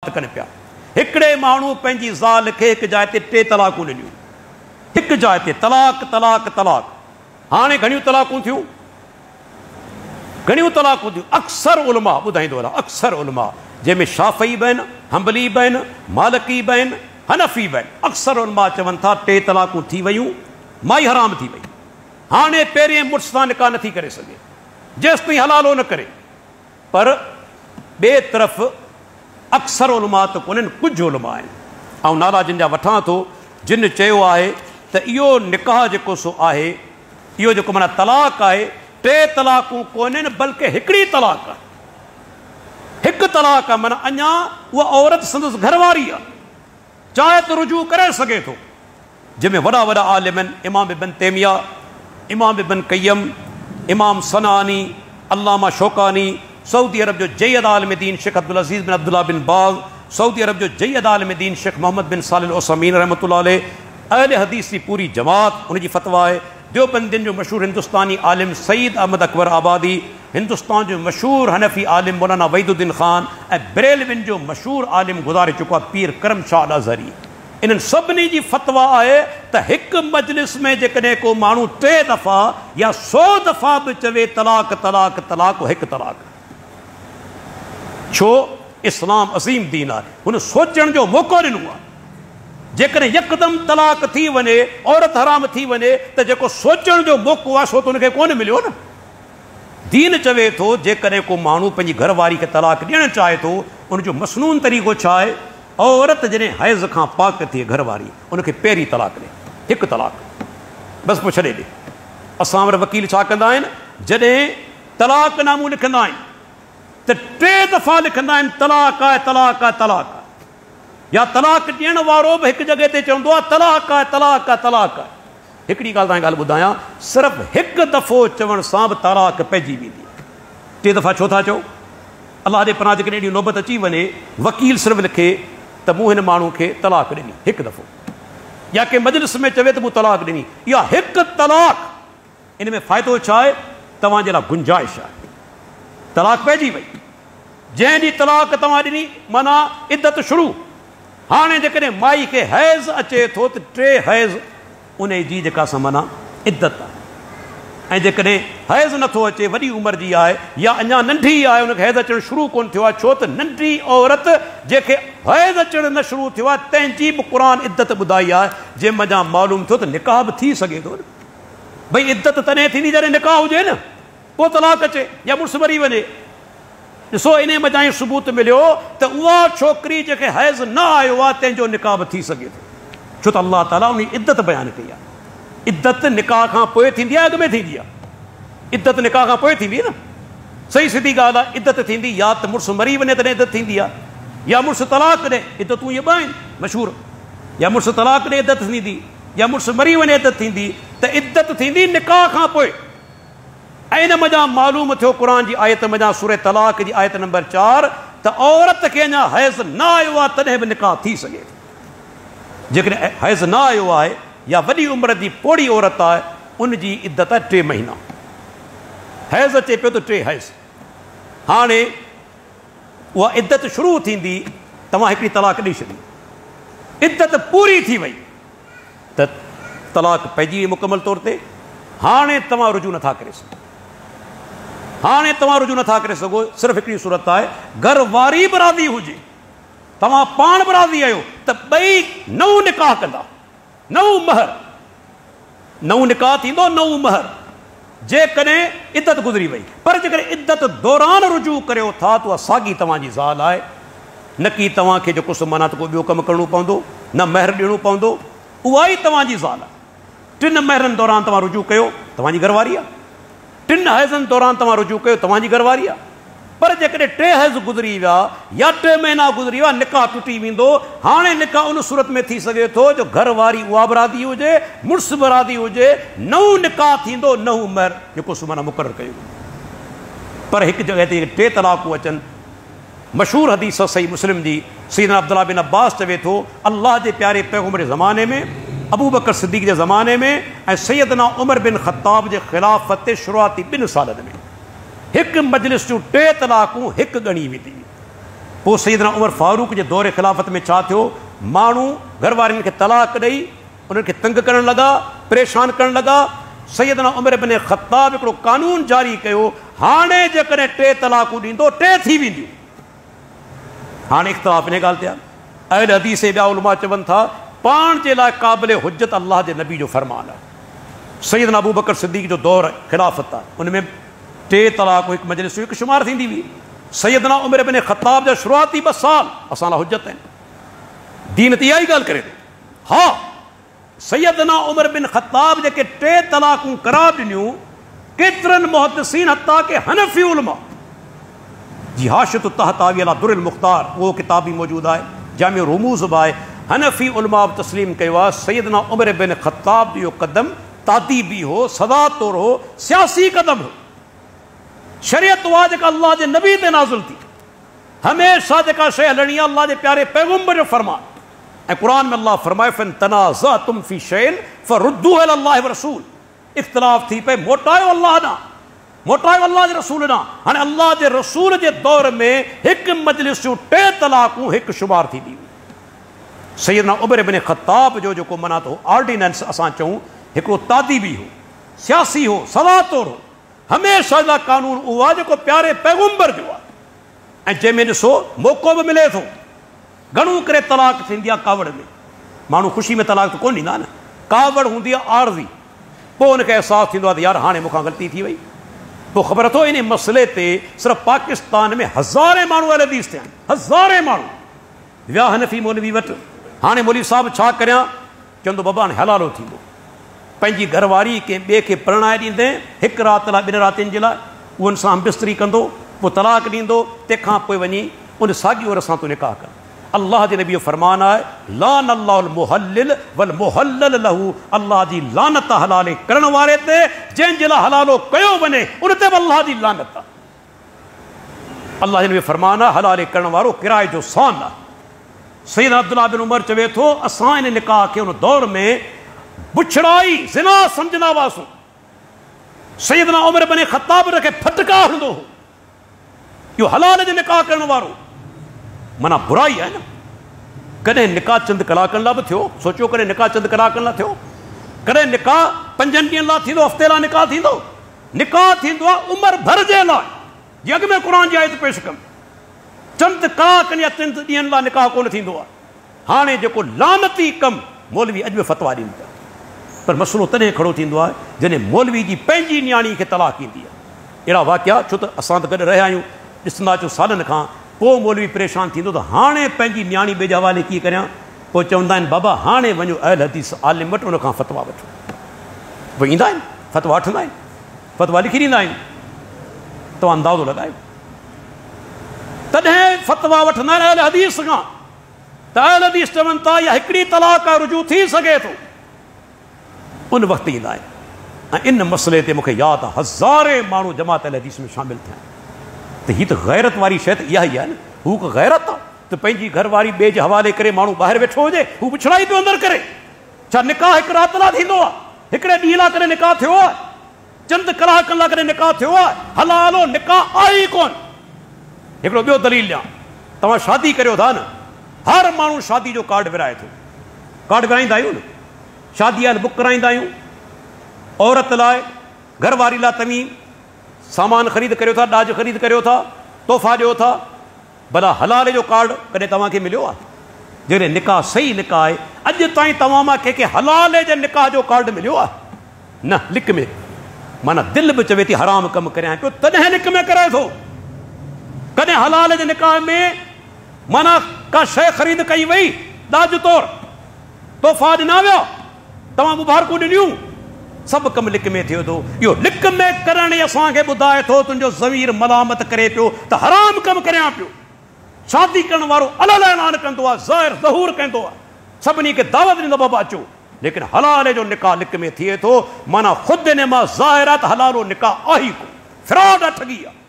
कनि पिया। हिकिड़े माण्हू पंहिंजी ज़ाल खे हिकु जाइ ते 3 तलाकूं ॾिनियूं, हिकु जाइ ते तलाक तलाक तलाक। हाणे घणियूं तलाकूं थियूं, घणियूं तलाकूं थियूं। अक्सर उलमा ॿुधाईंदो रहा, अक्सर उलमा जंहिंमें शाफ़ई बि आहिनि, हंबली बि आहिनि, मालिकी बि आहिनि, हनफ़ी बि आहिनि, अक्सर उलमा चवनि था 3 तलाकूं थी वियूं, माई हराम थी वई। हाणे पहिरें मुड़ुस सां निकाह नथी करे सघे जेसि ताईं हलालो न करे। पर ॿिए तरफ़ अक्सर उलमा त कोन्हनि, कुझु उलमा आहिनि, ऐं नाला जिन जा वठां थो, जिन चयो आहे त इहो निकाह जेको सो आहे, इहो जेको माना तलाक आहे, 3 तलाकूं कोन्हनि बल्कि हिकिड़ी तलाक आहे। हिकु तलाक आहे, माना अञा उहा औरत संदसि घरवारी आहे, चाहे त रुजू करे सघे थो। जंहिंमें वॾा वॾा आलिम आहिनि, इमाम इब्न तैमिया, इमाम इब्न क़य्यम, इमाम सनानी, अल्लामा शौकानी, सऊदी अरब जो जय्यद आलिम दीन शेख अब्दुल अज़ीज़ बिन अब्दुल्ला बिन बाज़, सऊदी अरब जो जय्यद आलिम दीन शेख मोहम्मद बिन सालिह अल उसैमीन रहमतुल्लाह अलैह, अहले हदीस की पूरी जमात उनजी फतवा है। देवबंदियुनि जो मशहूर हिंदुस्तानी आलिम सईद अहमद अकबर आबादी, हिंदुस्तान जो मशहूर हनफ़ी आलिम मौलाना वहीदुद्दीन ख़ान, ऐं बरेलविन जो मशहूर आलिम गुज़ारे चुको आहे पीर करम शाह अल अज़हरी। इन्हनि सभिनी जी फतवा आहे त हिकु मजलिस में जेकॾहिं को माण्हू 3 दफ़ा या 100 दफ़ा बि चवे तलाक तलाक तलाक, हिकु तलाक। छो? इस्लाम अज़ीम दीन आहे, हुन सोचण जो मौक़ो ॾिनो आहे। जेकॾहिं यकदमि तलाक थी वञे, औरत हराम थी वञे, त जेको सोचण जो मौक़ो आहे सो त हुनखे कोन मिलियो न। दीन चवे थो जेकॾहिं को माण्हू पंहिंजी घरवारी खे तलाक ॾियणु चाहे थो, उनजो मसनून तरीक़ो छा आहे? औरत जॾहिं हैज़ खां पाक थिए घरवारी, उनखे पहिरीं तलाक ॾे, हिकु तलाक, बसि पोइ छॾे ॾे। असां वटि वकील छा कंदा आहिनि, जॾहिं तलाकनामो लिखंदा आहिनि त 3 दफ़ा लिखंदा आहिनि तलाक आहे तलाक आहे तलाक आहे, या तलाक ॾियण वारो बि हिकु जॻह ते चवंदो आहे तलाक आहे तलाक आहे तलाक आहे। हिकिड़ी ॻाल्हि तव्हांखे ॻाल्हि ॿुधायां, सिर्फ़ु हिकु दफ़ो चवण सां बि तलाक पइजी वेंदी आहे। 3 दफ़ा छो था चओ? अलाह जे पनाह जेकॾहिं एॾी नौबत अची वञे, वकील सिर्फ़ु लिखे त मूं हिन माण्हू खे तलाक ॾिनी हिकु दफ़ो, या कंहिं मजलिस में चवे त मूं तलाक ॾिनी, इहा हिकु तलाक। इन में फ़ाइदो छा आहे? तव्हांजे लाइ गुंजाइश आहे, तलाक पइजी वई। जंहिं ॾींहुं तलाक तव्हां ॾिनी माना इद्दत शुरू। हाणे जेकॾहिं माई खे हैज़ अचे थो त 3 हैज़ उन जी जेका सा माना इद्दत आहे, ऐं जेकॾहिं हैज़ नथो अचे, वॾी उमिरि जी आहे या अञा नंढी आहे, उनखे हैज़ अचणु शुरू कोन थियो आहे, छो त नंढी औरत जंहिंखे हैज़ अचणु न शुरू थियो आहे तंहिंजी बि क़ुरान इद्दत ॿुधाई आहे, जंहिं मञा मालूम थियो त निकाह बि थी सघे थो न। भई इद्दत तॾहिं थींदी जॾहिं निकाह हुजे न, पोइ तलाक अचे या मुड़ुसु मरी वञे। ॾिसो इन मञा ई सबूत मिलियो त उहा छोकिरी जंहिंखे हैज़ न आयो आहे तंहिंजो निकाह बि थी सघे थो, छो त अलाह ताला उन इद्दत बयानु कई आहे। इद्दत निकाह खां पोइ थींदी आहे, अॻु में थींदी आहे? इद्दत निकाह खां पोइ थींदी न, सही सिधी ॻाल्हि आहे। इद्दत थींदी या त मुड़ुसु मरी वञे तॾहिं इद्दत थींदी आहे, या मुड़ुसु तलाक ॾे, इद्दतूं इहे 2 आहिनि मशहूरु, या मुड़ुसु तलाक ॾे इद्दत थींदी, या मुड़ुसु मरी वञे इद्दत थींदी। त इद्दत थींदी निकाह खां पोइ। ऐं इन मञा मालूम थियो क़ुरान जी आयत मञा सूरह तलाक जी आयत नंबर 4 त औरत खे अञा हैज़ न आयो आहे तॾहिं बि निकाह थी सघे। जेकॾहिं हैज़ न आयो आहे या वॾी उमिरि जी पोड़ी औरत आहे, उनजी इद्दत आहे 3 महीना। हैज़ अचे पियो त 3 हैज़। हाणे उहा इद्दत शुरू थींदी, तव्हां हिकिड़ी तलाक ॾेई छॾी, इद्दत पूरी थी वई त तलाक पइजी वई मुकमल तौर ते। हाणे तव्हां रुजू नथा करे सघो, हाणे तव्हां रुजू नथा करे सघो। सिर्फ़ु हिकिड़ी सूरत आहे, घर वारी बि राज़ी हुजे, तव्हां पाण बि राज़ी आहियो त ॿई नओं निकाह कंदा, नओं महर, नओं निकाह थींदो, नओं महर, जेकॾहिं इद्दत गुज़री वई। पर जेकॾहिं इद्दत दौरान रुजू करियो था त उहा साॻी तव्हांजी ज़ाल आहे, न की तव्हांखे जेको सो माना त को ॿियो कमु करिणो पवंदो, न महर ॾियणो पवंदो, उहा ई तव्हांजी ज़ाल आहे। 3 महरनि दौरान तव्हां रुजू कयो, तव्हांजी घरवारी आहे। 3 हैज़नि दौरान तव्हां रुजू कयो, तव्हांजी घरवारी आहे। पर जेकॾहिं 3 हैज़ गुज़री विया या 3 महीना गुज़री विया, निकाह टुटी वेंदो। हाणे निकाह उन सूरत में थी सघे थो जो घरवारी उहा बि राज़ी हुजे, मुड़ुसु बि राज़ी हुजे, नओं निकाह थींदो, नओं महर जेको सो माना मुक़ररु कयो। पर हिकु जॻह ते 3 तलाक़ूं अचनि। मशहूर हदीस सही मुस्लिम जी, सैयदना अब्दुल्लाह बिन अब्बास चवे थो, अल्लाह जे प्यारे पैगंबर जे ज़माने में, अबू बकर सिद्दीक़ जे ज़माने में ऐं सैयदना उमर बिन ख़त्ताब जे ख़िलाफ़त शुरूआती 2 सालनि में हिकु मजलिस जूं 3 तलाक़ूं हिकु ॻणी वेंदी। पोइ सैयदना उमर फारूक जे दौर ख़िलाफ़त में छा थियो, माण्हू घर वारनि खे तलाक ॾेई उन्हनि खे तंग करण लॻा, परेशान करण लॻा। सैयदना उमर इब्न ख़त्ताब हिकिड़ो कानून जारी कयो, हाणे जेकॾहिं 3 तलाकूं ॾींदो 3 थी वेंदियूं। हाणे इख़्तिलाफ़ इन ॻाल्हि ते आहे। अहल हदीस ॿिया उलमा चवनि था पाण जे लाइ क़ाबिल हुज्जत अल्लाह जे नबी जो फरमान आहे। सैयदना अबू बकर सिद्दीक़ जो दौर ख़िलाफ़त आहे, उन में 3 तलाकूं हिकु मजलिस हिकु शुमार थींदी हुई। सैयदना उमर इब्न ख़त्ताब जा शुरूआती 2 साल असां लाइ हुज्जत आहिनि। दीन त इहा ई ॻाल्हि करे थो। हा, सैयदना उमर बिन ख़त्ताब जेके 3 तलाकूं करार ॾिनियूं, केतिरनि मुहद्दिसीन हत्ता के हनफ़ी उलमा जी हाशियतु तहतावी अला दुर्रुल मुख़्तार उहो किताब बि मौजूदु आहे, जामिउ रूमूज़ बि आहे। हनफ़ी उलमा बि तस्लीम कयो आहे सैयदना उमर बिन ख़त्ताब जो कदम तादीबी हो, सदा तौर हो, सियासी कदम हो। शरीयत उहा जेका अल्लाह जे नबी ते नाज़िल थी, हमेशह जेका शइ हलणी आहे अल्लाह जे प्यारे पैगंबर जो फरमान। ऐं क़ुरान में अल्लाह फरमाए फ़इन तनाज़अतुम फ़ी शैइन फ़रुद्दूहु इलल्लाहि व रसूल। इख़्तिलाफ़ थी पए मोटायो अल्लाह ॾांहुं, मोटायो अल्लाह जे रसूल ॾांहुं। हाणे अल्लाह जे रसूल जे दौर में हिकु मजलिस जूं 3 तलाकूं हिकु शुमार थींदी हुई। सैयदना उमर इब्न ख़त्ताब जो जेको मना तो ऑर्डिनेंस असां चऊं हिकिड़ो तादीबी हो, सियासी हो, सदा तौर हो, हमेशह जा कानून उहो आहे जेको प्यारे पैगंबर जो आहे। ऐं जंहिंमें ॾिसो मौक़ो बि मिले थो। घणो करे तलाक थींदी आहे कावड़ में, माण्हू ख़ुशी में तलाक त कोन ॾींदा न, कावड़ हूंदी आहे आरज़ी। पोइ हुनखे अहसासु थींदो आहे त यार हाणे मूंखां ग़लती थी वई। पोइ ख़बर अथव इन मसइले ते सिर्फ़ु पाकिस्तान में हज़ारे माण्हू अहल हदीस थिया आहिनि, हज़ारे माण्हू विया हनफ़ी मौलवी वटि। हाणे मौलवी साहिबु छा करियां, चवंदो बाबा हाणे हलालो थींदो, पंहिंजी घरवारी कंहिं ॿिए खे परिणाए ॾींदे 1 राति लाइ 2 रातियुनि जे लाइ, उन सां बिस्तरी कंदो, पोइ तलाक ॾींदो, तंहिंखां पोइ वञी उन साॻी औरत सां तूं निकाह कर। अल्लाह जे नबी जो फरमान आहे लान अल्लाहुल मुहल्लिल वल मुहल्लल लहू। अल्लाह जी लानत हलाले करण वारे ते, जंहिंजे लाइ हलालो कयो वञे उन ते बि अल्लाह जी लानत आहे। अल्लाह जे नबी फरमान आहे हलाले करण वारो किराए जो सान आहे। सैयदना अब्दुल्लाह बिन उमर चवे थो असां इन निकाह खे उन दौर में बुछड़ाई ज़िना सम्झंदा हुआसीं। सैयदना उमर बिन ख़त्ताब खे फटका हणंदो हो, इहो हलाल जो निकाह करण वारो माना बुराई आहे न। कॾहिं निकाह चंद कलाकनि लाइ बि थियो, सोचियो कॾहिं निकाह चंद कलाकनि लाइ थियो, कॾहिं निकाह 5 ॾींहंनि लाइ थींदो, हफ़्ते लाइ निकाह थींदो। निकाह थींदो आहे उमिरि भर जे लाइ, जीअं अॻु में क़ुर जी आयत पेश कनि। चंद कलाकनि या 3 ॾींहंनि लाइ निकाह कोन थींदो आहे। हाणे जेको लानती कमु मौलवी अॼु बि फतवा ॾियनि था, पर मसइलो तॾहिं खड़ो थींदो आहे जॾहिं मौलवी जी पंहिंजी नियाणी खे तलाक ईंदी आहे। अहिड़ा वाक़िया छो त असां त गॾु रहिया आहियूं, ॾिसंदा अचूं सालनि खां। पोइ मौलवी परेशान थींदो त हाणे पंहिंजी नियाणी ॿिए जे हवाले कीअं करियां। पोइ चवंदा आहिनि बाबा हाणे वञो अहल हदीस आलिम वटि, उन खां फतवा वठो। पोइ ईंदा आहिनि, फतवा वठंदा आहिनि, फतवा लिखी ॾींदा आहिनि। तव्हां अंदाज़ो लॻायो, तॾहिं फतवा वठंदा आहिनि अहल हदीस खां। त अहल हदीस चवनि था या हिकिड़ी तलाक आहे, रुजू थी सघे थो। उन वक़्तु ईंदा आहिनि। ऐं इन मसइले ते मूंखे यादि आहे हज़ारे माण्हू जमात अहल हदीस में शामिलु थिया आहिनि। त हीअ त गैरत वारी शइ त इहा ई आहे न। हू को गैरत आहे त पंहिंजी घरवारी ॿिए जे हवाले करे माण्हू ॿाहिरि वेठो हुजे, हू पुछड़ाई पियो अंदरि करे। छा निकाह 1 राति लाइ थींदो आहे, हिकिड़े ॾींहं लाइ करे निकाह थियो आहे, चंद कलाकनि लाइ करे निकाह थियो आहे। हलालो निकाह आहे ई कोन। हिकिड़ो ॿियो दलील ॾियां, तव्हां शादी करियो था न, हर माण्हू शादी जो कार्ड विराए थो। कार्ड विराईंदा आहियूं न, शादी लाइ बुक कराईंदा आहियूं। औरत लाइ, घरवारी लाइ तव्हीं सामान ख़रीद करियो था, ॾाज ख़रीद करियो था, तोहफ़ा ॾियो था। भला हलाले जो कार्ड कॾहिं तव्हांखे मिलियो आहे? जॾहिं निकाह सही निकाह आहे, अॼु ताईं तव्हां मां कंहिंखे हलाले जे निकाह जो कार्ड मिलियो आहे? न, लिक में माना दिलि बि चवे थी हराम कमु करियां पियो, तॾहिं लिक में कराए थो। कॾहिं हलाले जे निकाह में माना का शइ ख़रीद कई वई, ॾाज तौरु तोहफ़ा ॾिना विया, तव्हां मुबारकूं ॾिनियूं, सभु कमु लिक में थिए थो। इहो लिक में करण ई असांखे ॿुधाए थो तुंहिंजो ज़मीर मलामत करे पियो त हराम कमु करियां पियो। शादी करण वारो अलॻि ऐलान कंदो आहे, ज़ाहिर ज़हूर कंदो आहे, सभिनी खे दावत ॾींदो बाबा अचो, लेकिन हलाले जो निकाह लिक में थिए थो। माना ख़ुदि इन मां ज़ाहिर आहे त हलालो निकाह आहे ई कोन, फ्रॉड आहे, ठगी आहे।